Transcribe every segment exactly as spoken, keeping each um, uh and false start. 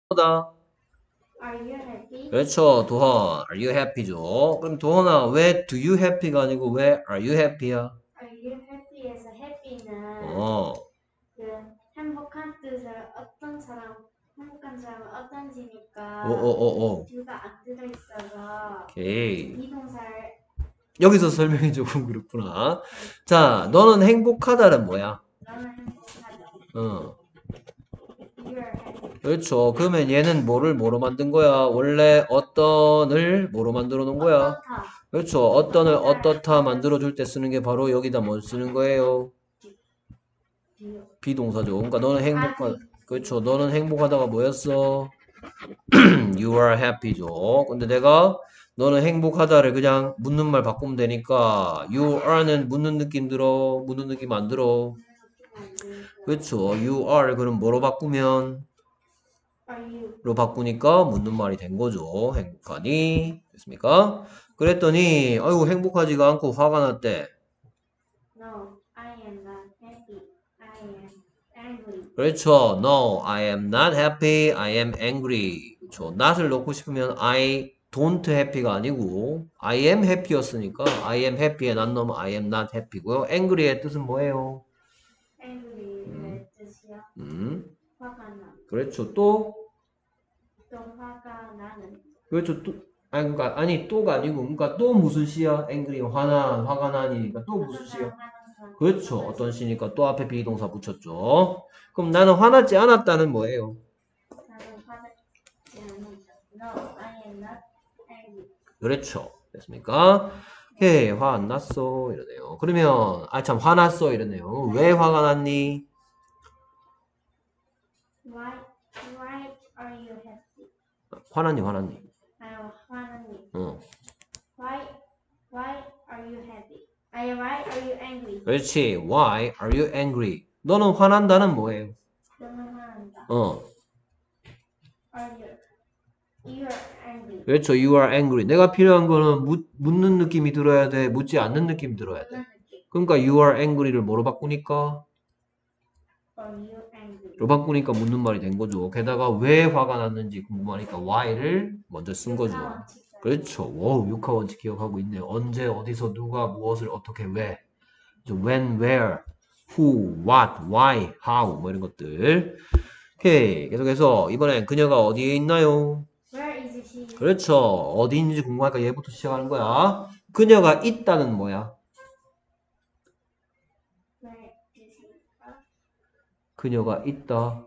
다 Are you happy? 그렇죠. 도헌. Are you happy죠? 그럼 도헌아, 왜 do you happy가 아니고 왜 are you happy야? Are you happy에서 happy는 어, 그 행복한 뜻을 어떤 사람, 행복한 사람은 어떤지니까 오오오오. 둘다 안 들어있어서 오케이. 비동사를 여기서 설명이 조금 그렇구나. 자, 너는 행복하다는 뭐야? 너는 행복하다. 어, You are happy. 그렇죠. 그러면 얘는 뭐를 뭐로 만든 거야? 원래 어떤을 뭐로 만들어 놓은 거야? 어떻다. 그렇죠. 어떤을 어떻다 만들어 줄 때 쓰는 게 바로 여기다 뭘 쓰는 거예요? You. 비동사죠. 그러니까 너는 행복하, 아직. 그렇죠. 너는 행복하다가 뭐였어? You are happy죠. 근데 내가 너는 행복하다를 그냥 묻는 말 바꾸면 되니까 you are는 묻는 느낌 들어? 묻는 느낌 안 들어? 그렇죠. you are 그럼 뭐로 바꾸면? Are you? 로 바꾸니까 묻는 말이 된 거죠. 행복하니? 됐습니까? 그랬더니 아이고 행복하지가 않고 화가 났대. No, I am not happy. I am angry. 그렇죠. No, I am not happy. I am angry. 그렇죠. not을 넣고 싶으면 I don't happy가 아니고 I am happy였으니까 I am happy에 not 넣으면 I am not happy고요. angry의 뜻은 뭐예요? angry의 뜻이요? 음, 화가 나. 그렇죠. 또 또 화가 나는. 그렇죠. 또 아니 그러니까 아니 또가 아니고 그러니까 또 무슨 시야? angry 화나 화가 나니까 또 무슨 시야? 그렇죠. 어떤 시니까 또 앞에 비동사 붙였죠. 그럼 나는 화나지 않았다는 뭐예요? 나는 화나지 않는다. No, I am not angry. 그렇죠. 됐습니까? 오케이, 화 안 났어. 이러네요. 그러면, 아, 참, 화났어. 이러네요. 왜 화가 났니? Why, why are you happy? 화났니, 화났니? 아유, 화나니. 어. Why, why are you happy? 아유, why are you angry? 그렇지. Why are you angry? 너는 화난다는 뭐예요? 너는 화난다. 어. Are you? You are angry. 그렇죠. You are angry. 내가 필요한 거는 묻, 묻는 느낌이 들어야 돼. 묻지 않는 느낌 들어야 돼. 묻는 느낌. 그러니까 you are angry를 뭐로 바꾸니까? Are you angry? 로 바꾸니까 묻는 말이 된 거죠. 게다가 왜 화가 났는지 궁금하니까 why를 먼저 쓴 거죠. 그렇죠. 오, 육하 원칙 기억하고 있네요. 언제, 어디서, 누가, 무엇을, 어떻게, 왜. when, where, who, what, why, how 뭐 이런 것들. 오케이. 계속해서 이번엔 그녀가 어디에 있나요? Where is she? 그렇죠. 어디 있는지 궁금하니까 얘부터 시작하는 거야. 그녀가 있다는 뭐야? Where is she? 그녀가 있다.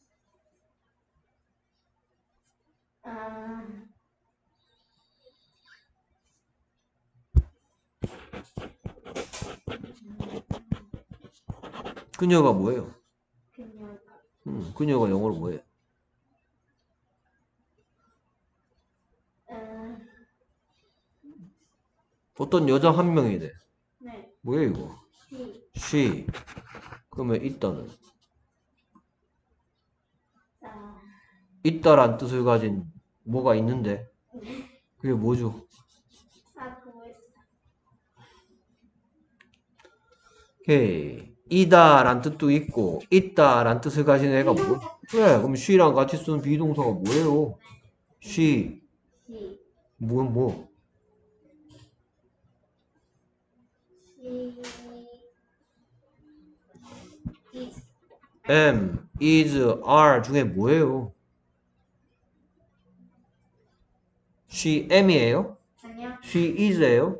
아, 그녀가 뭐예요? 그녀가 음, 그녀가 영어로 뭐예요? 아, 어떤 여자 한 명이래. 네. 뭐예요 이거? she she. 그러면 있다는. 아, 있다란 뜻을 가진 뭐가 있는데 그게 뭐죠? 아 그거 있어. 오케이. 이다란 뜻도 있고 있다란 뜻을 가진 애가 뭐? 그래. 그럼 she랑 같이 쓰는 비동사가 뭐예요? she. she 뭐 뭐? she is am, is, are 중에 뭐예요? she am이에요? 아니요. she is예요?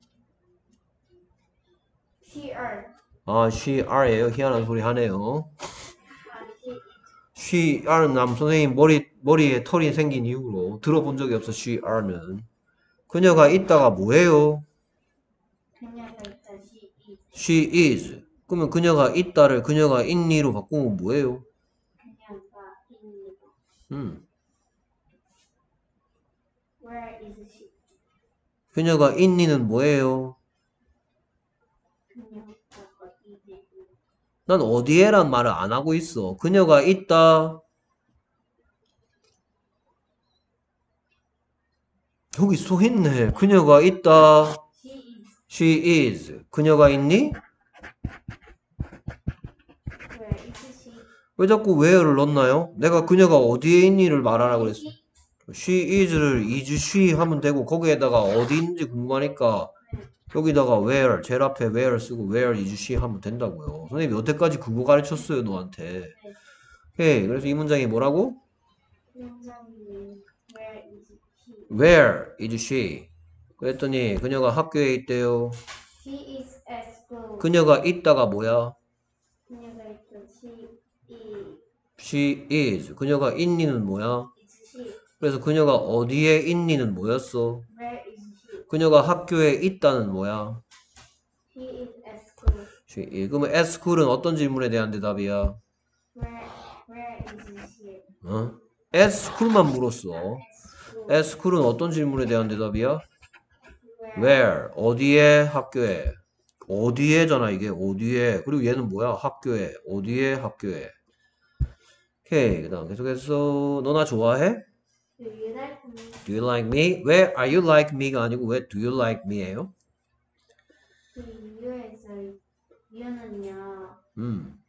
she are 아, she are예요. 희한한 소리 하네요. 아 she she are는 남 선생님 머리 머리에 털이 생긴 이후로 들어본 적이 없어. she are는 그녀가 있다가 뭐예요? 그녀가 있다. she is she is. 그러면 그녀가 있다를 그녀가 있니로 바꾸면 뭐예요? 그녀가 있니다. 음. Where is she? 그녀가 있니는 뭐예요? 그녀가 어디에? 난 어디에란 말을 안 하고 있어. 그녀가 있다. 여기 써 있네. 그녀가 있다. she is she is. 그녀가 있니? where is she? 왜 자꾸 where를 넣나요? 내가 그녀가 어디에 있니를 말하라고 그랬어. she is를 is she 하면 되고 거기에다가 어디 있는지 궁금하니까 여기다가 where 제일 앞에 where 쓰고 where is she 하면 된다고요. 선생님이 여태까지 그거 가르쳤어요 너한테. 오케이. 그래서 이 문장이 뭐라고? 문장이 where is he? where is she? 그랬더니 그녀가 학교에 있대요. She is at school. 그녀가 있다가 뭐야? 그녀가 있죠. She is. she is. 그녀가 있니는 뭐야? Is she? 그래서 그녀가 어디에 있니는 뭐였어? Where is she? 그녀가 학교에 있다는 뭐야? He is at school. she is. 그러면 at school은 어떤 질문에 대한 대답이야? Where Where is she? 어? at school만 물었어. At school. at school은 어떤 질문에 대한 대답이야? Where? where. 어디에? 학교에. 어디에잖아 이게. 어디에. 그리고 얘는 뭐야? 학교에. 어디에? 학교에. 오케이. 그 다음 계속해서 너 나 좋아해? Do you like me? Do you like me? 왜 are you like me가 아니고 왜 do you like me예요? 그 이유에서 이유는요. 음.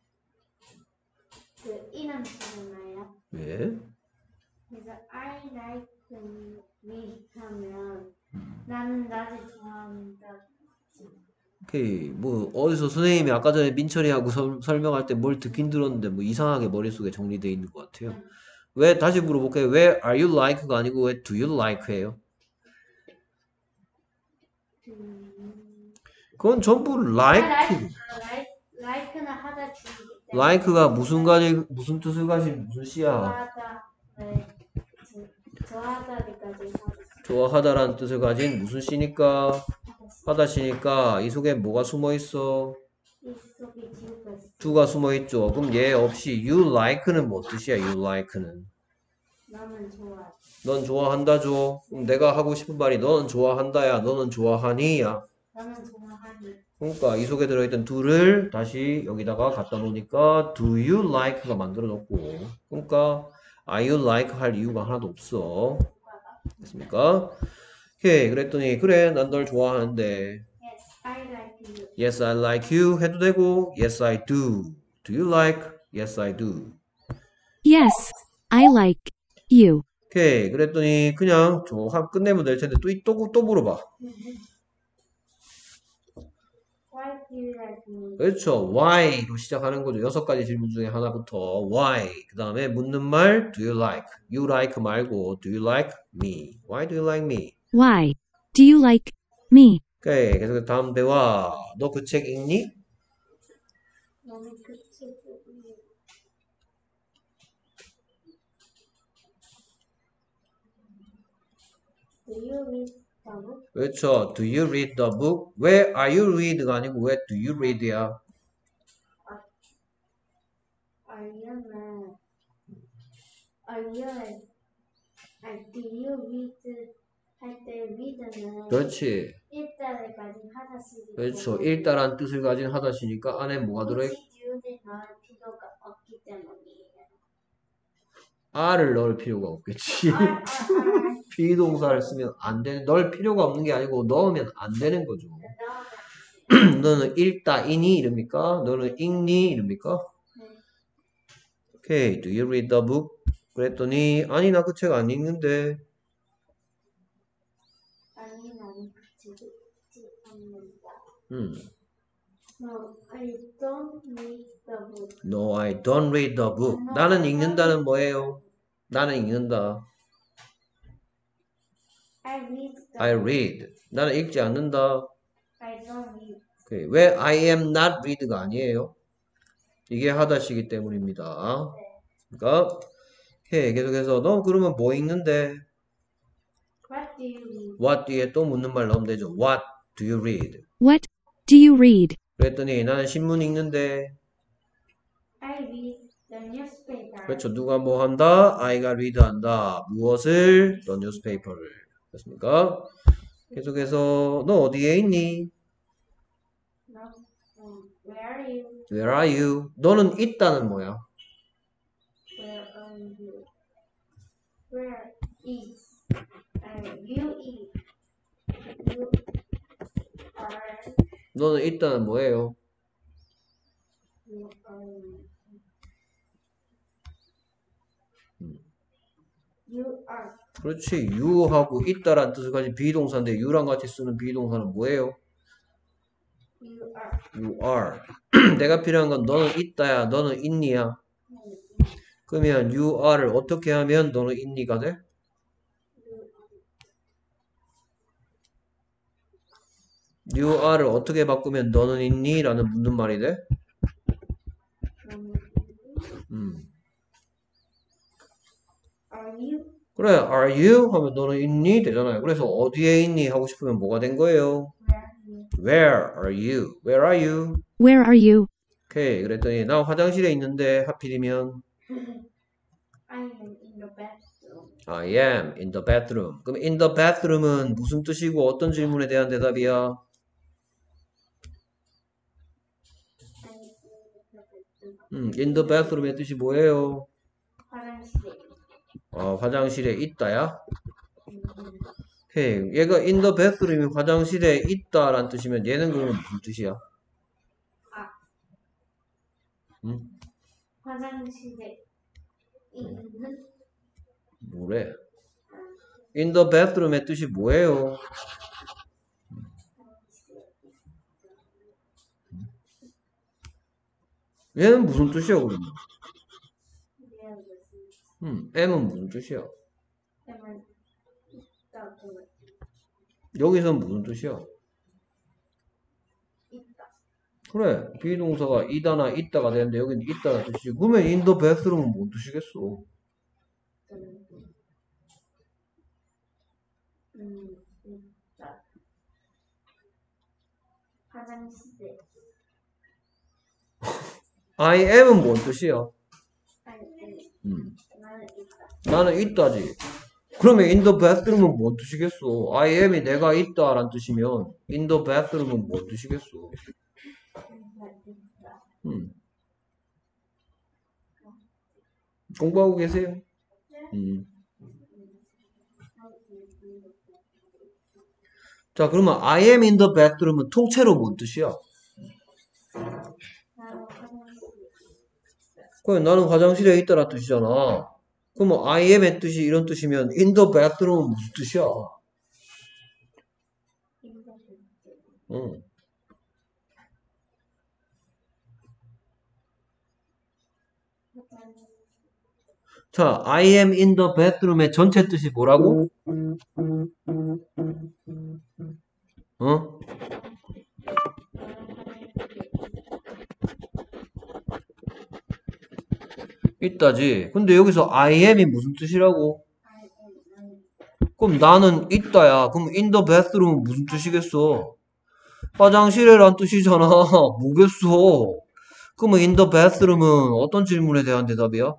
그 이는 쓰잖아요. 왜? 그래서 I like me 하면 나는 나를 좋아한다. 오케이. 뭐 어디서 선생님이 아까 전에 민철이하고 설, 설명할 때 뭘 듣긴 들었는데 뭐 이상하게 머릿속에 정리되어 있는 것 같아요. 왜 다시 물어볼게요. 왜 are you like가 아니고 왜 do you like예요? 음, 그건 전부 like. 아, like, 아, like, like는 하다 주기 때문에 like가 무슨 가지 무슨 뜻을 가진 무슨 시야? 좋아하다, 네, 저- 좋아하다까지 좋아하다라는 뜻을 가진 무슨 시니까? 하다 시니까 이 속에 뭐가 숨어 있어? 이 속에 지우가 있어. do가 숨어 있죠. 그럼 얘 없이 you like는 뭐 뜻이야? you like는 너는 좋아. 넌 좋아한다죠. 그럼 내가 하고 싶은 말이 너는 좋아한다야. 너는 좋아하니야. 너는 좋아하니. 그러니까 이 속에 들어있던 do를 다시 여기다가 갖다 놓으니까 do you like가 만들어 놓고 그러니까 are you like 할 이유가 하나도 없어. 됐습니까? 오케이. 그랬더니 그래 난 널 좋아하는데 Yes, I like you. yes I like you 해도 되고 yes I do. do you like? yes I do. Yes, I like you. 오케이. 그랬더니 그냥 저 끝내면 될 텐데 또 또 또 물어봐. Why do you like me? 그렇죠. why로 시작하는 거죠. 여섯 가지 질문 중에 하나부터 why. 그 다음에 묻는 말 do you like? you like 말고 do you like me? why do you like me? Why do you like me? 오케이. 그래서 다음 대화. 너 그 책 읽니? 너는 그 책을 Do you read the book? 그렇죠. do you read the book? 왜 are you read가 아니고 왜 do you read야? 아이언은 아이언은 아 Do you read 할 때 read는 그렇지. 일단까지 하나씩 그렇죠. 일다란 뜻을 가진 하다시니까 안에 뭐가 들어있? 굳이 지우지 넣을 필요가 없기 때문이에요. r을 넣을 필요가 없겠지. 아, 아, 아. 비동사를 쓰면 안 되는, 넣을 필요가 없는 게 아니고 넣으면 안 되는 거죠. 넣으면 너는 읽다 이니 이럽니까? 너는 읽니 이럽니까? 네. 오케이. Do you read the book? 그랬더니 아니 나 그 책 안 읽는데. 아니 나는 그 책을 읽지 않는다. 음. No, I don't read the book. No, I don't read the book. 나는 읽는다는 뭐예요? 나는 읽는다. I read the I book. read. 나는 읽지 않는다. I don't read. 오케이. 왜 I am not read가 아니에요? 이게 하다시기 때문입니다. 그러니까 오케이. 계속해서 너 그러면 뭐 읽는데? What do you read? What 뒤에 또 묻는 말 넣으면 되죠. What do you read? What do you read? 그랬더니 나는 신문 읽는데. I read the newspaper. 그렇죠. 누가 뭐 한다? I가 read 한다. 무엇을? The newspaper를. 됐습니까? 계속해서 너 어디에 있니? No. Um, where are you? Where are you? 너는 있다는 뭐야? Where are you? Where is? Uh, you is. You are. 너는 있다는 뭐예요? You are. You are. 그렇지. you하고 있다란 뜻을 가진 비동사인데 you랑 같이 쓰는 비동사는 뭐예요? You are. you are. 내가 필요한 건 너는 있다야, 너는 있니야. 그러면 you are를 어떻게 하면 너는 있니가 돼? you are를 어떻게 바꾸면 너는 있니? 라는 묻는 말이 돼? 음. Are you? 그래, are you? 하면 너는 있니? 되잖아요. 그래서 어디에 있니? 하고 싶으면 뭐가 된 거예요? Where Where are you? are you? Where are you? Where are you? 오케이. 그랬더니 나 화장실에 있는데 하필이면 I am in the bathroom. I am in the bathroom. 그럼 in the bathroom은 무슨 뜻이고 어떤 질문에 대한 대답이야? I am in the bathroom. 음, in the bathroom의 뜻이 뭐예요? 화장실에. 어, 화장실에 있다야? 음, 오케이. 얘가 in the bathroom이 화장실에 있다란 뜻이면 얘는 그러면 무슨 뜻이야? 아. 응? 화장실에 있는. 뭐래? in the bathroom의 뜻이 뭐예요? 얘는 무슨 뜻이야, 그러면? 음, M은 무슨 뜻이야? 때문에 있다. 여기서는 무슨 뜻이야? 있다. 그래, 비동사가 이다나 있다가 되는데 여기는 있다는 뜻이지. 그러면 in the bathroom은 뭔 뜻이겠어? 음, 있다. 화장실에. I am은 뭔 뜻이야? 아니, 아니, 음, 나는 있다. 나는 있다지. 그러면 in the bathroom은 뭔 뜻이겠어? I am이 내가 있다란 뜻이면 in the bathroom은 뭔 뜻이겠어? 나 있다. 음. 공부하고 계세요? 음. 자, 그러면 I am in the bathroom은 통째로 뭔 뜻이야? 나는 화장실에. 그럼 나는 화장실에 있다란 뜻이잖아. 그러면 I am의 뜻이 이런 뜻이면 in the bathroom은 무슨 뜻이야? 있는. 응. 자, I am in the bathroom의 전체 뜻이 뭐라고? 어? 있다지. 근데 여기서 I am이 무슨 뜻이라고? 그럼 나는 있다야. 그럼 in the bathroom은 무슨 뜻이겠어? 화장실에란 뜻이잖아. 뭐겠어? 그러면 in the bathroom은 어떤 질문에 대한 대답이야?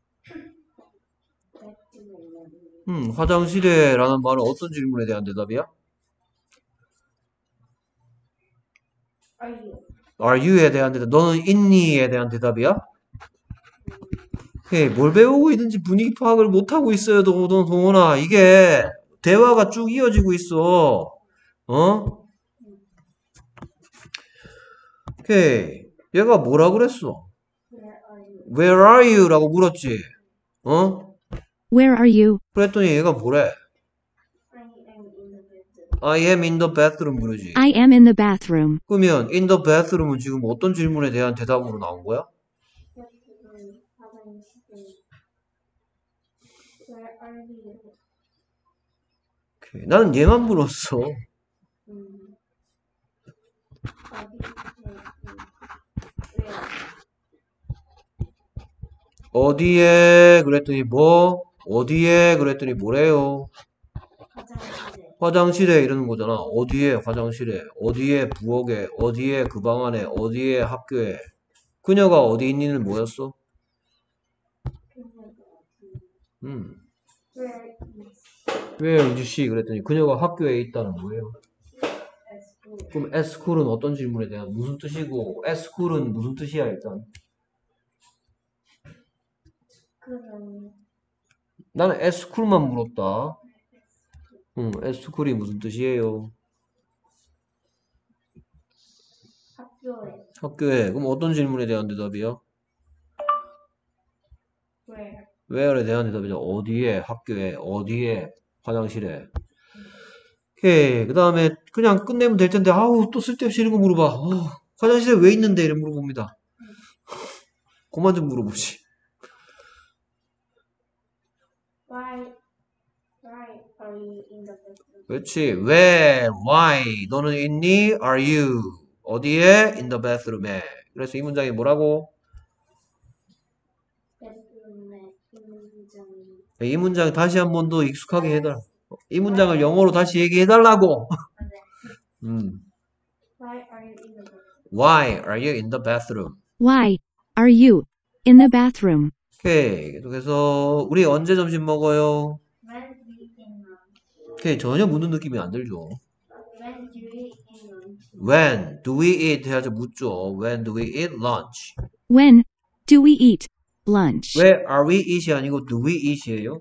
음, 화장실에 라는 말은 어떤 질문에 대한 대답이야? Are you? Are you에 대한 대답. 너는 있니에 대한 대답이야? 예, 뭘 배우고 있는지 분위기 파악을 못하고 있어요, 동- 동- 동원아. 이게 대화가 쭉 이어지고 있어. 어? 오케이. 얘가 뭐라 그랬어? Where are you? Where are you? 라고 물었지. 어? Where are you? 그랬더니 얘가 뭐래? I am in the I am in the bathroom. bathroom 그러지. I am in the bathroom. 그러면 in the bathroom은 지금 어떤 질문에 대한 대답으로 나온 거야? 바throom, 화장실. Where are you? 오케이. 나는 얘만 물었어. 음. 어디? Where? 어디에? 그랬더니 뭐? 어디에? 그랬더니 뭐래요? 화장실에. 화장실에 이러는 거잖아. 어디에? 화장실에. 어디에? 부엌에. 어디에? 그 방 안에. 어디에? 학교에. 그녀가 어디 있니는 뭐였어? 음. Where is Where is she? 그랬더니 그녀가 학교에 있다는 거예요. at school? 그럼 at school은 어떤 질문에 대한 무슨 뜻이고 at school은 무슨 뜻이야 일단? 그는 나는 at school만 물었다. 응, at school이 무슨 뜻이에요? 학교에. 학교에. 그럼 어떤 질문에 대한 대답이야? Where? where에 대한 대답이죠. 어디에, 학교에, 어디에, 화장실에. 오케이. 그 다음에 그냥 끝내면 될 텐데, 아우, 또 쓸데없이 이런 거 물어봐. 어, 화장실에 왜 있는데? 이런 물어봅니다. 그만 좀 물어보지. Why, why are you in the bathroom? 그렇지. Where, why, 너는 있니? Are you? 어디에? In the bathroom에. 그래서 이 문장이 뭐라고? bathroom에 있는 점이 이 문장 다시 한 번 더 익숙하게 해달라. 이 문장을 영어로 다시 얘기해달라고. 음. Why are you in the bathroom? Why are you in the bathroom? Why are you in the bathroom? 오케이. 그래서 우리 언제 점심 먹어요? When do we eat lunch? 오케이. 전혀 묻는 느낌이 안 들죠. When do we eat lunch? When do we eat 해야죠. 묻죠. When do we eat lunch? When do we eat lunch? 왜 are we eat이 아니고 do we eat이에요?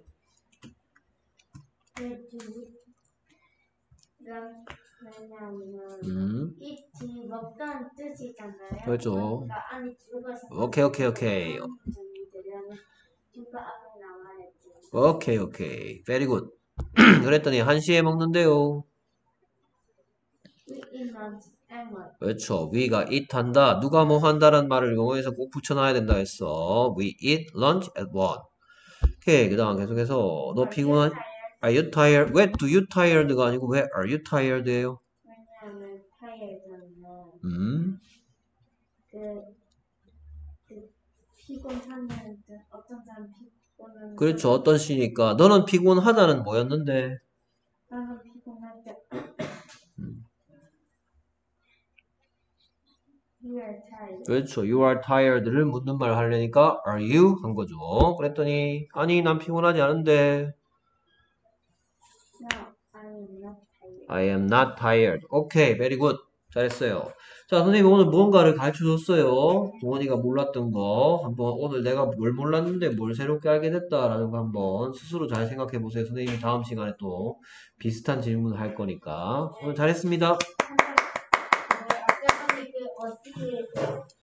Where do we lunch? 왜냐하면 음. eat이 먹다는 뜻이잖아요. 그렇죠. 그러니까 안에 주어가 있어서 오케이, 오케이, 오케이. 점이 되려면 주가 앞에 나와야지. 오케이, 오케이. Very good. 그랬더니 한 시에 먹는데요. We eat lunch at what? 그렇죠. we가 eat 한다. 누가 뭐 한다라는 말을 영어에서 꼭 붙여놔야 된다 했어. We eat lunch at one. 오케이. 그 다음 계속해서 너 피곤한? Are you tired? 왜 do you tired가 아니고 왜 are you tired예요? 왜냐하면 tired는 음. 그, 그 피곤하는 뜻, 어떤 사람 피곤한 그렇죠. 어떤 시니까 너는 피곤하다는 뭐였는데? 나는 피곤할 때 You are tired. 그렇죠. You are tired를 묻는 말 하려니까 are you 한 거죠. 그랬더니 아니 난 피곤하지 않은데. No, I am not tired. I am not tired. 오케이, very good. 잘했어요. 자, 선생님 오늘 무언가를 가르쳐 줬어요. 동원이가 몰랐던 거. 한번 오늘 내가 뭘 몰랐는데 뭘 새롭게 알게 됐다라는 거 한번 스스로 잘 생각해 보세요. 선생님이 다음 시간에 또 비슷한 질문을 할 거니까. 오늘 잘했습니다. 그 어떻게